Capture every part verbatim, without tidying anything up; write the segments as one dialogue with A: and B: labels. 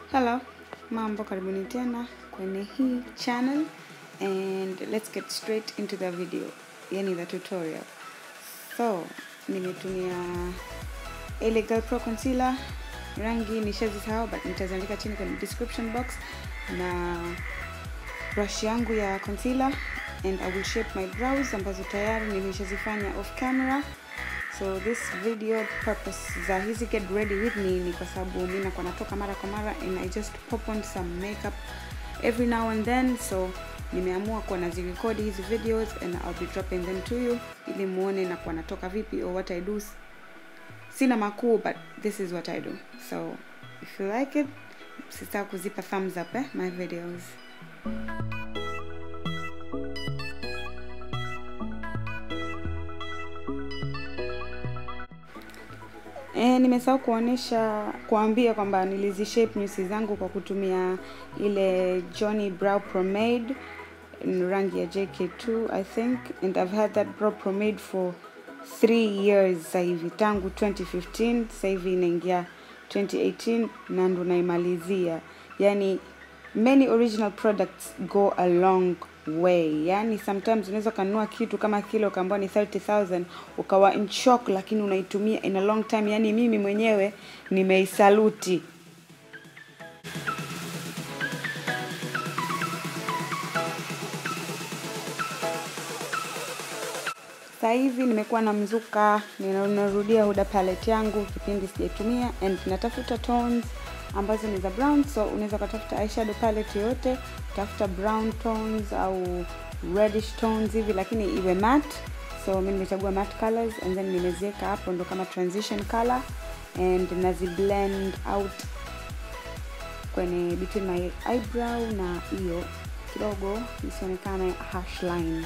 A: Hello, mambo karibuni tena kwenye hii channel and let's get straight into the video, yani the tutorial. So, nimetumia L A Girl Pro Concealer, rangi nishazisahau but nitaziandika chini kwenye description box, na brush yangu ya concealer, and I will shape my brows ambazo tayari nimeshazifanya off camera. So this video purpose za hizi get ready with me ni kwa sababu mimi nakuwa natoka mara kwa mara and I just pop on some makeup every now and then. So nimeamua kuwa nazirecord hizi videos and I'll be dropping them to you ili muone na kuwa natoka vipi or what I do. Sina makuu but this is what I do. So if you like it, sita kuzipa thumbs up eh my videos. Eh, nimesahau kuonesha kuambia kwamba nilizi shape nyusi zangu kwa kutumia ile Johnny Brow Pomade in rangi ya J K two I think, and I've had that brow pomade for three years sasa hivi, tangu twenty fifteen sasa hivi inaingia twenty eighteen na ndo naimalizia. Yani many original products go a long way. Yani sometimes unaweza kanunua kitu kama kilo kaambia ni thirty thousand ukawa in shock, lakini unaitumia in a long time. Yani mimi mwenyewe nimeisaluti. Sasa hivi nimekuwa na mzuka, ninarudia Huda palette yangu kipindi sijaitumia, and natafuta tones ambazo ni za brown. So unaweza kutafuta eyeshadow palette yote, tafuta brown tones au reddish tones hivi, lakini iwe matte. So mimi nimechagua matte colors and then nimeziweka hapo ndo kama transition color, and nazi blend out kwenye between my eyebrow na hiyo kidogo isionekane harsh line.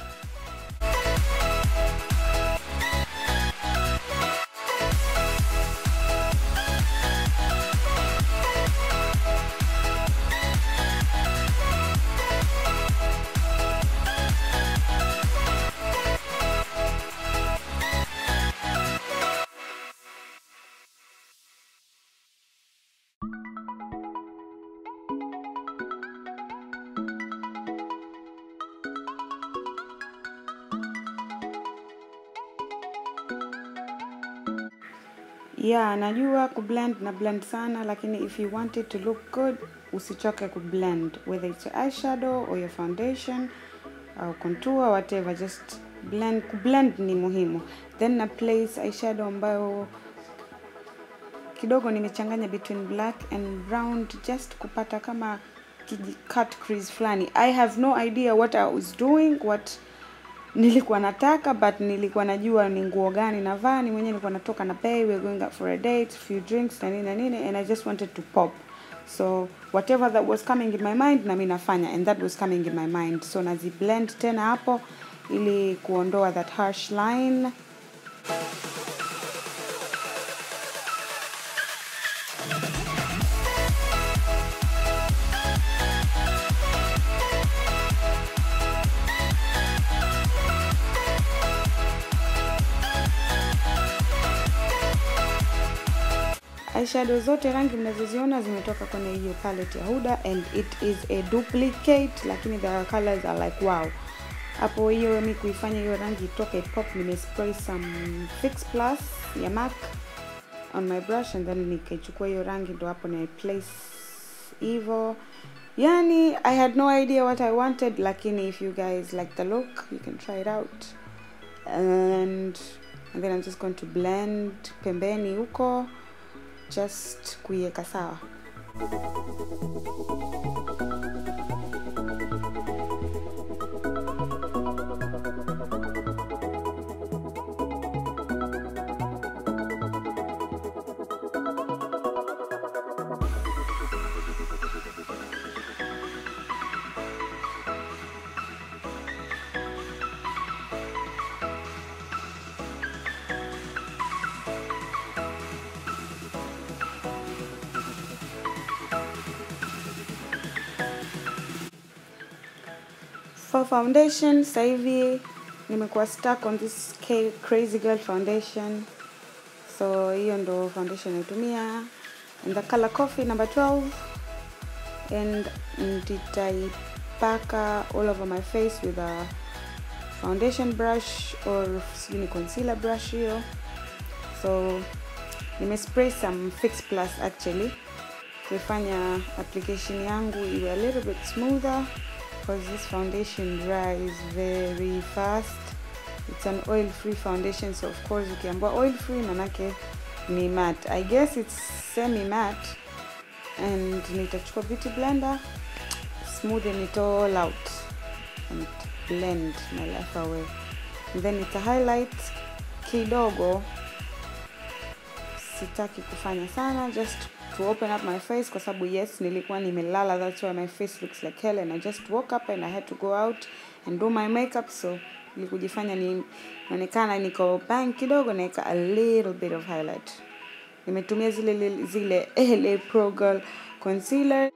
A: Yeah, najua kublend na blend sana, lakini if you want it to look good, usichoke kublend, whether it's your eyeshadow or your foundation or contour, whatever, just blend. Kublend ni muhimu. Then na place eyeshadow ambayo kidogo nimechanganya between black and brown just kupata kama cut crease flani. I have no idea what I was doing, what nilikuwa nataka, but nilikuwa najua ni nguo gani navaa. Ni mwenyewe nilikuwa natoka na pay, we're going out for a date, few drinks na nini na nini, and I just wanted to pop. So whatever that was coming in my mind na mimi nafanya, and that was coming in my mind. So nazi blend tena hapo ili kuondoa that harsh line. Eyeshadow zote rangi mnazoziona zimetoka kwenye hiyo palette ya Huda, and it is a duplicate, lakini the colors are like wow. Hapo hiyo mimi kuifanya hiyo rangi itoke pop, nime spray some Fix Plus ya MAC on my brush, and then nikachukua hiyo rangi ndo hapo na place hivyo. Yani I had no idea what I wanted, lakini if you guys like the look, you can try it out. And, and then I'm just going to blend pembeni huko, just kuiweka sawa. For foundation, sasa hivi nimekuwa stuck on this Crazy Girl foundation. So hiyo ndo foundation natumia. in the color Coffee number twelve, and nitaipaka all over my face with a foundation brush or sini concealer brush hiyo. So nime spray some Fix Plus actually kufanya application yangu iwe a little bit smoother, because this foundation dries very fast. It's an oil free foundation, so of course ukiambiwa oil free manake ni matte. I guess it's semi matte. And nitachukua beauty blender, smoothen it all out and blend my life away. And then nita highlight kidogo, sitaki kufanya sana, just to open up my face kwa sababu yes nilikuwa nimelala, that's why my face looks like hell, and I just woke up and I had to go out and do my makeup, so nilikujifanya ni naonekana niko bang kidogo, naeka a little bit of highlight. Nimetumia zile zile L A Pro Girl concealer.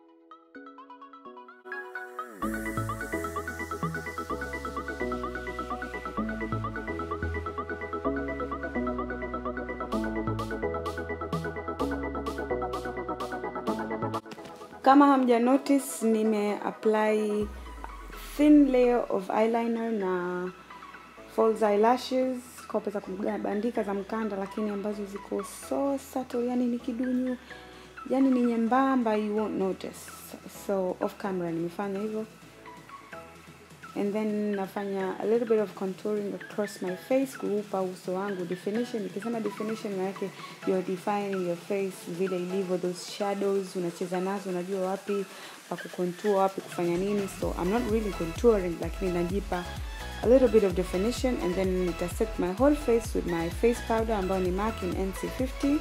A: Kama hamja notice, nime apply thin layer of eyeliner na false eyelashes, kope za kubandika za mkanda, lakini ambazo ziko so subtle, yani ni kidunyu, yani ni nyembamba, you won't notice. So off camera nimefanya hivyo. And then nafanya a little bit of contouring across my face kuupa uso wangu definition. Nikisema definition maana yake you're defining your face vile ilivyo, those shadows unacheza nazo, unajua wapi pa kucontour, wapi kufanya nini. So I'm not really contouring, lakini najipa a little bit of definition. And then nita set my whole face with my face powder ambayo ni MAC in N C fifty,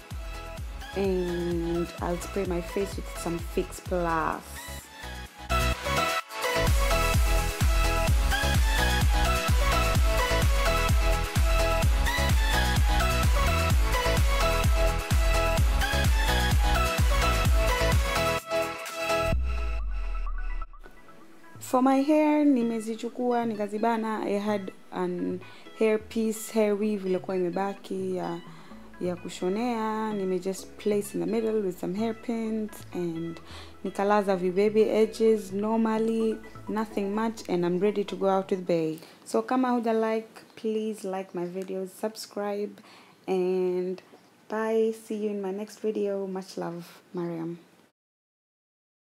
A: and I'll spray my face with some Fix Plus. For my hair, nimezichukua nikazibana. I had an hair piece, hair weave ilikuwa imebaki ya ya kushonea. Nime just place in the middle with some hairpins and nikalaza vi baby edges normally, nothing much, and I'm ready to go out with Bay. So kama huja like, please like my videos, subscribe, and bye. See you in my next video. Much love, Mariam.